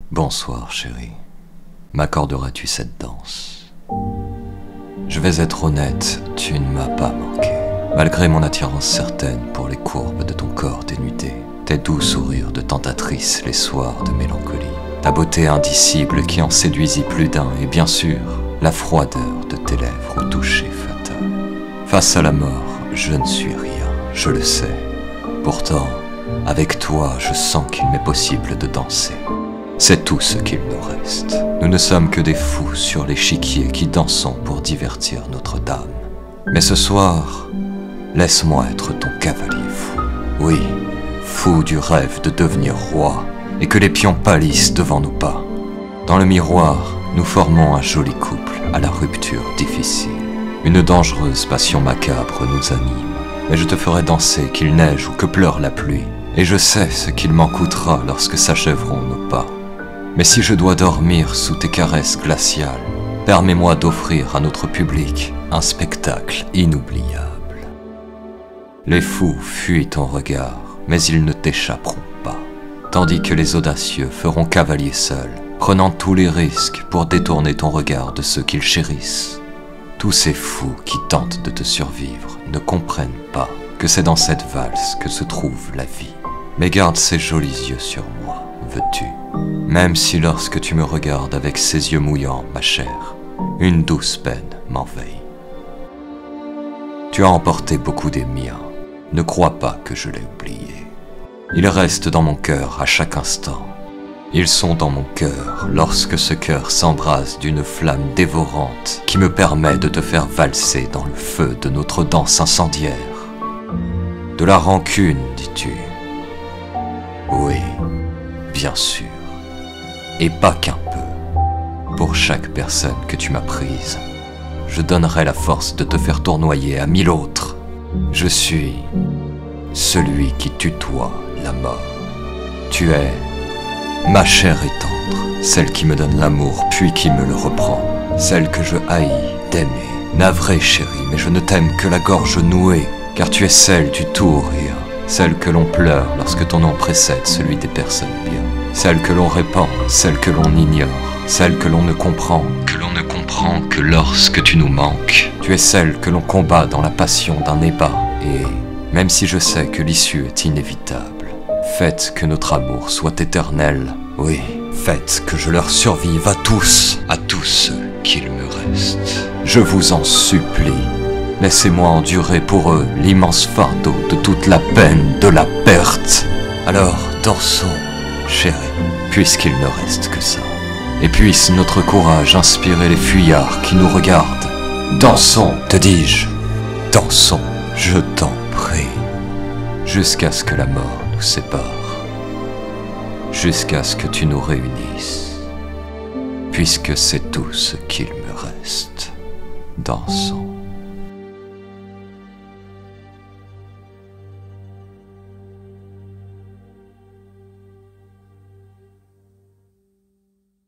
Bonsoir, chérie. M'accorderas-tu cette danse? Je vais être honnête, tu ne m'as pas manqué. Malgré mon attirance certaine pour les courbes de ton corps dénudé, tes doux sourires de tentatrice les soirs de mélancolie, ta beauté indicible qui en séduisit plus d'un, et bien sûr, la froideur de tes lèvres au toucher fatal. Face à la mort, je ne suis rien, je le sais. Pourtant, avec toi, je sens qu'il m'est possible de danser. C'est tout ce qu'il nous reste. Nous ne sommes que des fous sur l'échiquier qui dansons pour divertir notre dame. Mais ce soir, laisse-moi être ton cavalier fou. Oui, fou du rêve de devenir roi et que les pions pâlissent devant nos pas. Dans le miroir, nous formons un joli couple à la rupture difficile. Une dangereuse passion macabre nous anime. Mais je te ferai danser qu'il neige ou que pleure la pluie. Et je sais ce qu'il m'en coûtera lorsque s'achèveront nos pas. Mais si je dois dormir sous tes caresses glaciales, permets-moi d'offrir à notre public un spectacle inoubliable. Les fous fuient ton regard, mais ils ne t'échapperont pas, tandis que les audacieux feront cavalier seuls, prenant tous les risques pour détourner ton regard de ceux qu'ils chérissent. Tous ces fous qui tentent de te survivre ne comprennent pas que c'est dans cette valse que se trouve la vie. Mais garde ces jolis yeux sur moi, veux-tu? Même si lorsque tu me regardes avec ces yeux mouillants, ma chère, une douce peine m'envahit. Tu as emporté beaucoup des miens, ne crois pas que je l'ai oublié. Ils restent dans mon cœur à chaque instant. Ils sont dans mon cœur lorsque ce cœur s'embrase d'une flamme dévorante qui me permet de te faire valser dans le feu de notre danse incendiaire. De la rancune, dis-tu? Oui, bien sûr. Et pas qu'un peu. Pour chaque personne que tu m'as prise, je donnerai la force de te faire tournoyer à 1000 autres. Je suis celui qui tutoie la mort. Tu es ma chair et tendre, celle qui me donne l'amour puis qui me le reprend, celle que je haïs d'aimer. Navré chérie, mais je ne t'aime que la gorge nouée, car tu es celle du tout ou rien, celle que l'on pleure lorsque ton nom précède celui des personnes bien, celle que l'on répand, celle que l'on ignore, celle que l'on ne comprend que lorsque tu nous manques. Tu es celle que l'on combat dans la passion d'un débat, et même si je sais que l'issue est inévitable, faites que notre amour soit éternel. Oui, faites que je leur survive à tous ceux qu'il me reste. Je vous en supplie, laissez-moi endurer pour eux l'immense fardeau de toute la peine de la perte. Alors dansons, chérie, puisqu'il ne reste que ça. Et puisse notre courage inspirer les fuyards qui nous regardent. Dansons, te dis-je, dansons, je t'en prie, jusqu'à ce que la mort nous sépare, jusqu'à ce que tu nous réunisses, puisque c'est tout ce qu'il me reste. Dansons.